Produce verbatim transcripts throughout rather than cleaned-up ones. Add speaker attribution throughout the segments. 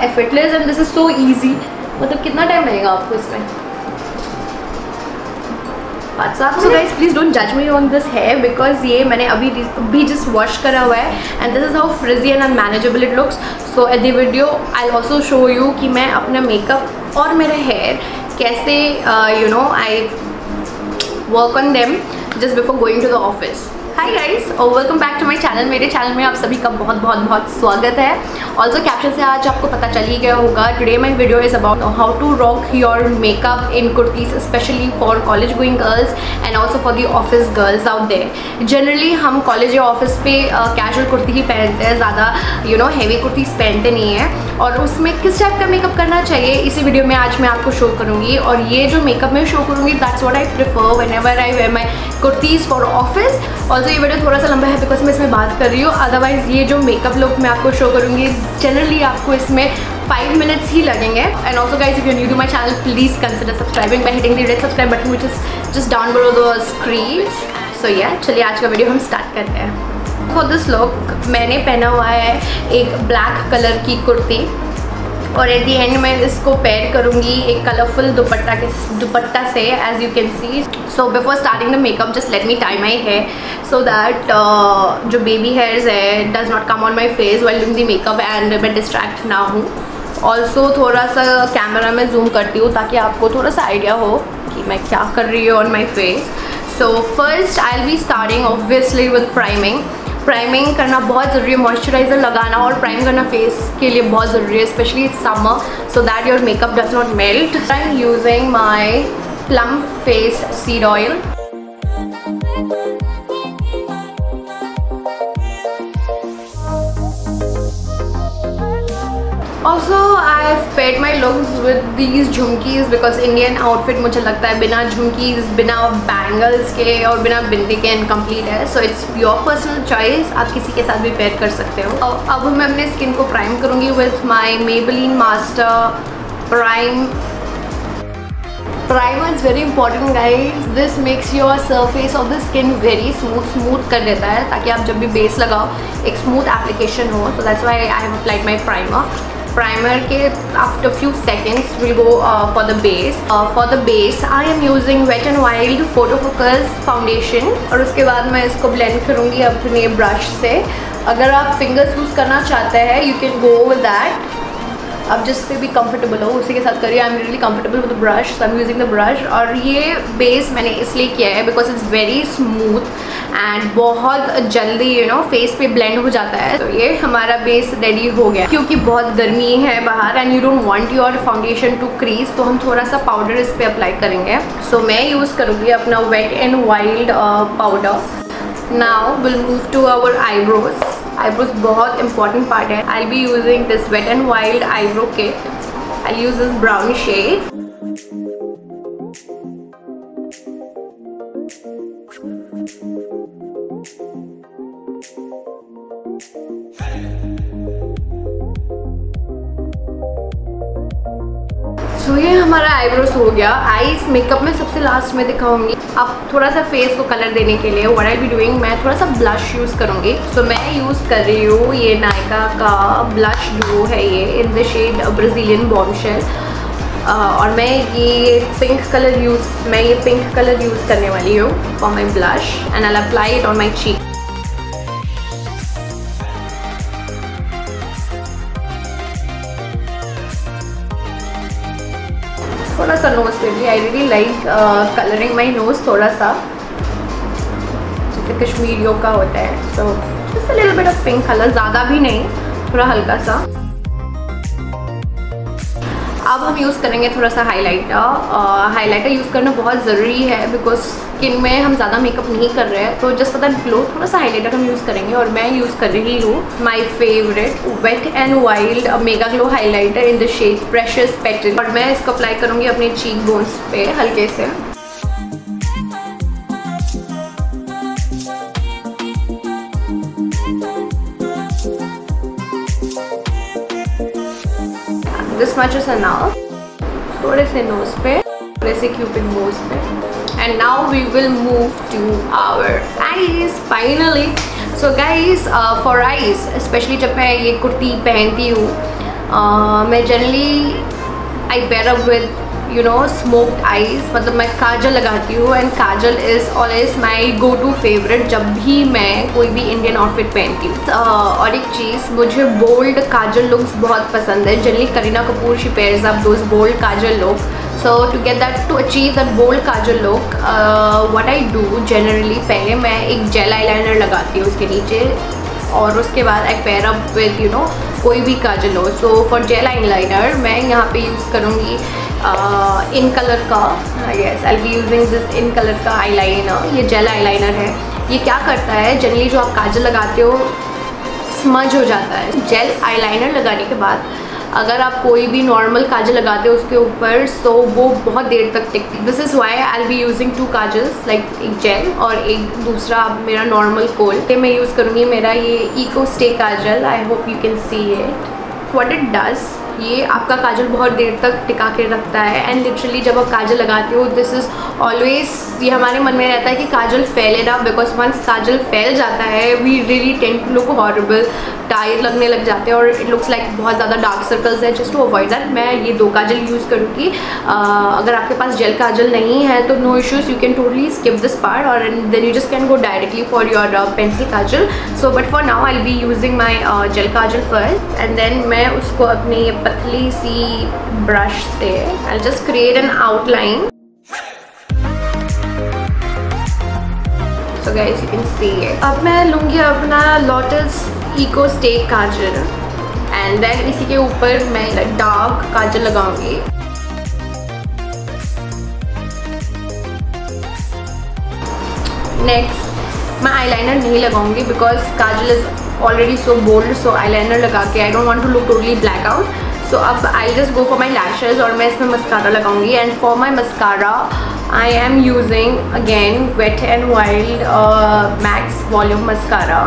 Speaker 1: Effortless and this is so easy. मतलब कितना time लगेगा आपको इसमें? सो गाइस प्लीज डोंट जज me on this hair because ये मैंने अभी भी जस्ट वॉश करा हुआ है and this is how frizzy and unmanageable it looks. So at the video I also show you कि मैं अपना मेकअप और मेरा हेयर कैसे you know I work on them just before going to the office. Hi guys और welcome back to my channel. मेरे channel में आप सभी का बहुत बहुत बहुत स्वागत है। ऑल्सो कैप्शन से आज आपको पता चल ही गया होगा, today my video is about how to rock your makeup in kurtis specially for college going girls and also for the office girls out there. Generally हम कॉलेज या ऑफिस पे कैजुअल uh, कुर्ती ही पहनते हैं, ज़्यादा यू नो हैवी कुर्तीज पहनते नहीं हैं। और उसमें किस टाइप का मेकअप करना चाहिए इसी वीडियो में आज मैं आपको शो करूँगी। और ये जो मेकअप मैं शो करूँगी that's what I prefer whenever I wear my kurtis for office. Also ये वीडियो थोड़ा सा लंबा है बिकॉज मैं इसमें बात कर रही हूँ, अदरवाइज ये जो मेकअप लुक मैं आपको शो करूँगी जनरली आपको इसमें फाइव मिनट्स ही लगेंगे। And also guys if you new to my channel please consider subscribing by hitting the red subscribe button which is just down below the screen. So या चलिए आज का वीडियो हम स्टार्ट करते हैं। फॉर दिस लुक मैंने पहना हुआ है एक ब्लैक कलर की कुर्ती और एट दी एंड मैं इसको पेयर करूँगी एक कलरफुल दुपट्टा के दुपट्टा से as you can see. So before starting the makeup just let me tie my hair so that जो बेबी हेयर्स है does not come on my face while doing the makeup and मैं distract ना हूँ। Also थोड़ा सा camera में zoom करती हूँ ताकि आपको थोड़ा सा आइडिया हो कि मैं क्या कर रही हूँ on my face. So first I will be starting obviously with priming. Priming करना बहुत ज़रूरी है, मॉइस्चराइज़र लगाना और प्राइम करना फेस के लिए बहुत ज़रूरी है specially it's summer so that your makeup does not melt. I am using my plum face seed oil. Also I've paired my looks with these jhumkis because Indian outfit मुझे लगता है बिना झुमकीज़ बिना बैंगल्स के और बिना बिंदी के इनकम्प्लीट है। So it's your personal choice, आप किसी के साथ भी पेयर कर सकते हो। अब मैं अपने स्किन को प्राइम करूँगी with my Maybelline master prime. Primer is very important guys, this makes your surface of the skin very smooth smooth कर देता है ताकि आप जब भी बेस लगाओ एक स्मूथ एप्लीकेशन हो। So that's why I have applied my primer. Primer के after few seconds will go for the base. For the base I am using wet and wild photo focus foundation और उसके बाद मैं इसको blend करूँगी अपने brush से। अगर आप फिंगर्स यूज़ करना चाहते हैं you can go with that, अब जिस पे भी कंफर्टेबल हो उसी के साथ करिए। I am really comfortable with the brush so I am using the brush. और ये बेस मैंने इसलिए किया है because it's very smooth and बहुत जल्दी यू नो फेस पे ब्लेंड हो जाता है। तो ये हमारा बेस रेडी हो गया। क्योंकि बहुत गर्मी है बाहर and you don't want your foundation to crease तो हम थोड़ा सा पाउडर इस पर अप्लाई करेंगे। सो so, मैं यूज़ करूँगी अपना wet and wild powder. Now will move to our eyebrows. Eyebrows बहुत इंपॉर्टेंट पार्ट है। I be using this wet and wild eyebrow kit. I use this brown shade. So so, ये हमारा eyebrows हो गया। Eyes makeup में सबसे last में दिखाऊंगी। अब थोड़ा सा फेस को कलर देने के लिए व्हाट आई बी डूइंग मैं थोड़ा सा ब्लश यूज़ करूँगी। सो so, मैं यूज़ कर रही हूँ ये नायका का ब्लश जो है ये in the shade Brazilian bombshell. और मैं ये पिंक कलर यूज़ मैं ये पिंक कलर यूज़ करने वाली हूँ for my blush and I apply it on my cheek. थोड़ा सा नोज पे भी I really like colouring my nose थोड़ा सा जैसे कश्मीरियों का होता है। So just a little bit of pink colour, ज़्यादा भी नहीं, थोड़ा हल्का सा। अब हम यूज़ करेंगे थोड़ा सा हाइलाइटर। हाइलाइटर यूज़ करना बहुत ज़रूरी है बिकॉज स्किन में हम ज़्यादा मेकअप नहीं कर रहे हैं तो जस्ट फॉर दैट ग्लो थोड़ा सा हाइलाइटर हम यूज़ करेंगे। और मैं यूज़ कर रही हूँ my favourite wet and wild mega glow highlighter in the shade precious petal. और मैं इसको अप्लाई करूँगी अपने चीक बोन्स पे हल्के से। This much is enough. थोड़े से नोज पे, थोड़े से क्यूपिड नोज पे। And now we will move to our eyes finally. So guys for eyes specially जब मैं ये कुर्ती पहनती हूँ uh, मैं generally I pair up with you know smoked eyes, मतलब मैं काजल लगाती हूँ and kajal is always my go to favourite जब भी मैं कोई भी इंडियन आउटफिट पहनती हूँ। uh, और एक चीज़, मुझे बोल्ड काजल लुक्स बहुत पसंद है। Generally Kareena Kapoor she pairs up those bold kajal look, so to get that to achieve that bold kajal look what I do generally, पहले मैं एक जेल आईलाइनर लगाती हूँ उसके नीचे और उसके बाद I pair up with you know कोई भी काजल हो। सो फॉर जेल आईलाइनर मैं यहाँ पे यूज़ करूँगी इन कलर का, yes I be using this in colour का आईलाइनर। ये जेल आईलाइनर है। ये क्या करता है, जनरली जो आप काजल लगाते हो स्मज हो जाता है। जेल आईलाइनर लगाने के बाद अगर आप कोई भी नॉर्मल काजल लगाते हो उसके ऊपर, सो वो बहुत देर तक टिकती है। This is why I will be using two kajals, like एक जेल और एक दूसरा मेरा नॉर्मल कोल। मैं यूज़ करूँगी मेरा ये eco stay kajal. I hope you can see it what it does. ये आपका काजल बहुत देर तक टिका के रखता है एंड लिटरली जब आप काजल लगाते हो, दिस इज़ ऑलवेज, ये हमारे मन में रहता है कि काजल फैले ना, बिकॉज वंस काजल फैल जाता है we really tend to look horrible, tired लगने लग जाते हैं और इट लुक्स लाइक बहुत ज़्यादा डार्क सर्कल्स है। जस्ट टू अवॉइड दैट मैं ये दो काजल यूज़ करूँगी। अगर आपके पास जेल काजल नहीं है तो no issues, you can totally skip this part और then you just can go directly for your pencil kajal. So but for now I will be using my gel kajal first and then मैं उसको अपनी पतली सी brush से I just create an outline. So guys you can see it. अब मैं लूँगी अपना Lotus eco stay kajal and then इसी के ऊपर मैं डार्क काजल लगाऊंगी। नेक्स्ट मैं आईलाइनर नहीं लगाऊंगी because kajal is already so bold, so eyeliner लगा के I don't want to look totally black out. So अब I just go for my lashes और मैं इसमें मस्कारा लगाऊंगी and for my mascara I am using again Wet n Wild uh, Max Volume Mascara.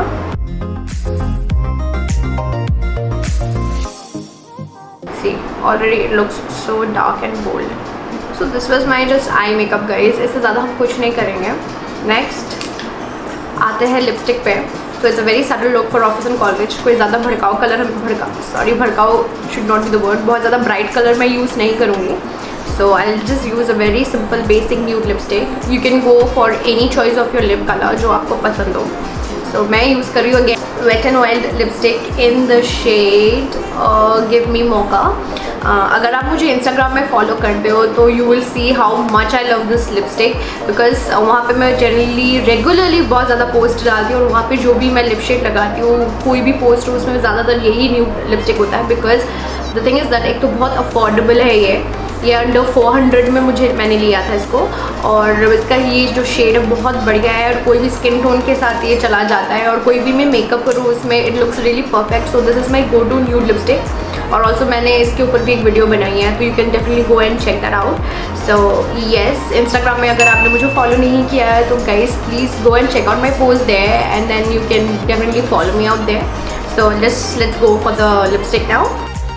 Speaker 1: See, already it looks so dark and bold. So this was my just eye makeup guys. इससे ज़्यादा हम कुछ नहीं करेंगे। Next आते हैं lipstick पे। So it's a very subtle look for office and college. कोई ज़्यादा भड़काऊ कलर हम भड़काऊ सॉरी भड़काऊ should not be the word. बहुत ज़्यादा ब्राइट कलर मैं यूज़ नहीं करूँगी। So I'll just use a very simple basic nude lipstick. You can go for any choice of your lip color जो आपको पसंद हो। So मैं use कर रही हूँ again Wet n Wild lipstick in the shade uh, Give Me Mocha. uh, अगर आप मुझे Instagram में follow करते हो तो you will see how much I love this lipstick because uh, वहाँ पे मैं generally regularly बहुत ज़्यादा post डालती हूँ और वहाँ पे जो भी मैं lip shade लगाती हूँ कोई भी post हो उसमें ज़्यादातर यही nude lipstick होता है because the thing is that एक तो बहुत affordable है ये ये अंडर फोर हंड्रेड में मुझे मैंने लिया था इसको और इसका ये जो शेड है बहुत बढ़िया है और कोई भी स्किन टोन के साथ ये चला जाता है और कोई भी मैं मेकअप करूँ उसमें it looks really perfect. So this is my go to nude lipstick और ऑल्सो मैंने इसके ऊपर भी एक वीडियो बनाई है तो you can definitely go and check that out. So yes, Instagram में अगर आपने मुझे फॉलो नहीं किया है तो guys please go and check out my post there and then you can definitely follow me out there. So just let's go for the lipstick now.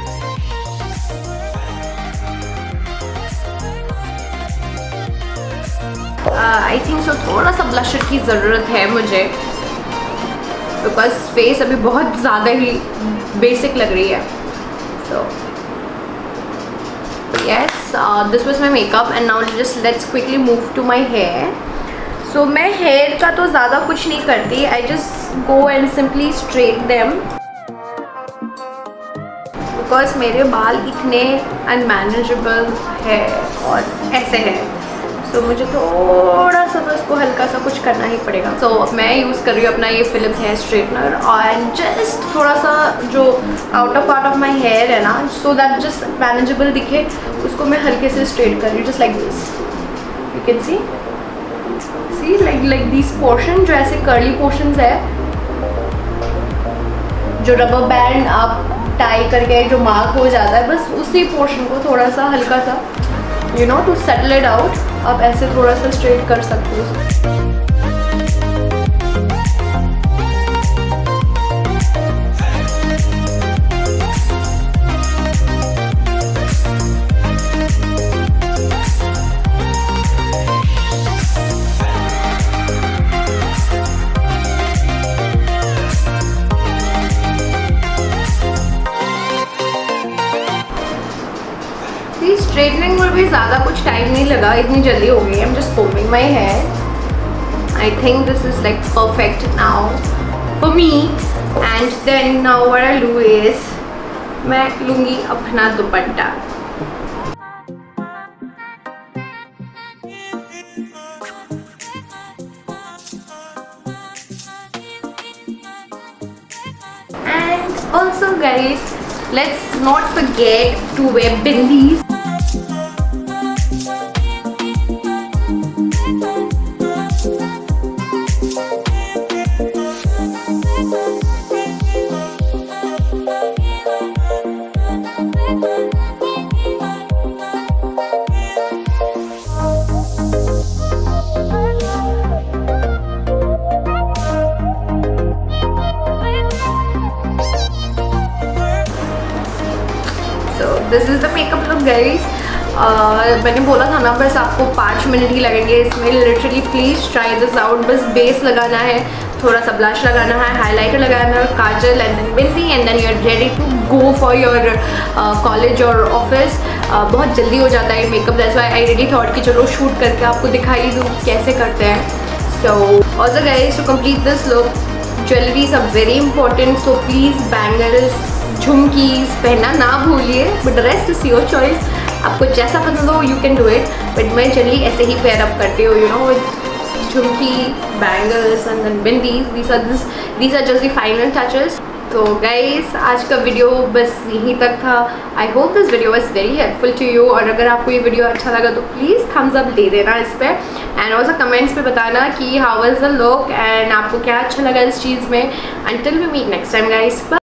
Speaker 1: I think so थोड़ा सा ब्लशर की ज़रूरत है मुझे बिकॉज फेस अभी बहुत ज़्यादा ही basic लग रही है। So yes, this was my makeup and now just let's quickly move to my hair. So मैं हेयर का तो ज़्यादा कुछ नहीं करती, I just go and simply straight them because मेरे बाल इतने अनमैनेजेबल है और ऐसे है तो so, मुझे थोड़ा सा बस को हल्का सा कुछ करना ही पड़ेगा। सो so, मैं यूज़ कर रही हूँ अपना ये फिलिप्स हेयर स्ट्रेटनर और जस्ट थोड़ा सा जो outer part of my hair है ना सो दैट जस्ट मैनेजेबल दिखे उसको मैं हल्के से स्ट्रेट कर रही हूँ just like this. You can see see like like this portion जो ऐसे कर्ली पोर्शंस है जो रबर बैंड आप टाई करके जो मार्क हो जाता है बस उसी पोर्शन को थोड़ा सा हल्का सा you know to settle it out आप ऐसे थोड़ा सा स्ट्रेट कर सकते हो। सी स्ट्रेटनिंग में भी ज़्यादा कुछ टाइम नहीं लगा, इतनी जल्दी हो गई। I am just combing my hair. I think this is like perfect now for me. And then now what I do is मैं लूँगी अपना dupatta. And also guys, let's not forget to wear bindis. This is the makeup look guys. मैंने बोला था ना बस आपको पाँच मिनट ही लगेंगे इसमें literally. Please try this out. बस बेस लगाना है, थोड़ा सा ब्लश लगाना है, हाइलाइटर लगाना है, kajal and then bindi and then you are ready to go for your college और ऑफिस। बहुत जल्दी हो जाता है makeup. That's why I really thought कि चलो शूट करके आपको दिखाई दूँ कैसे करते हैं। So also guys to complete this look jewelries are very important, so please bangles झुमकीज पहनना ना भूलिए। But the rest is your choice, आपको जैसा पसंद हो you can do it. But मैं जनरली ऐसे ही पेयर अप करती हूँ, you know, with jhumki, bangles and then bindis. These are this these are just the final touches. तो गाइस आज का वीडियो बस यहीं तक था। I hope this video was very helpful to you. और अगर आपको ये वीडियो अच्छा लगा तो प्लीज़ थम्स अप दे देना इस पर। एंड ऑल्सो कमेंट्स पे बताना कि how was the look and आपको क्या अच्छा लगा इस चीज़ में। Until we meet next time guys.